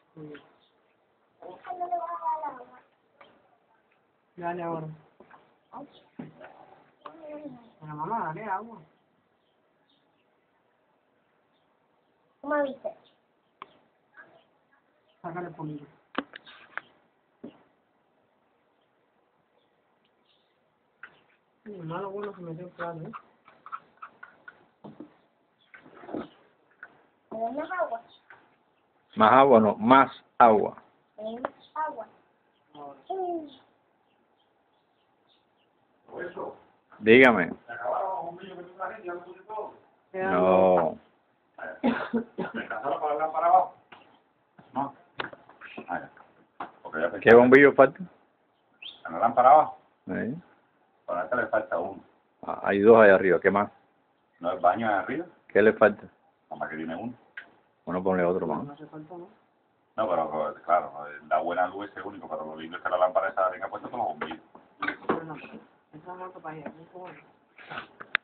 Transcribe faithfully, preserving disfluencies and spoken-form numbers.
Sí. ¿Eso no le va a dar agua? Dale ahora. Pero mamá, dale agua. ¿Cómo avisa? Sácale el polillo. Mi hermano bueno se metió claro, ¿eh? ¿Me das más agua? Más agua, no, más agua. ¿Me das más agua? Mm. Dígame. Queda No. para abajo. No. Ah, ya. Porque ya ¿Qué bombillo falta? en la lámpara abajo. ¿Eh? Para esta le falta uno. Ah, hay dos allá arriba. ¿Qué más? No, el baño de arriba. ¿Qué le falta? Nada más que tiene uno. Bueno, ponle otro No más. hace falta, ¿no? No, pero claro, la buena luz es único, pero lo lindo es que la lámpara esa tenga puesto todos los bombillos. Bueno, esa es otra para allá.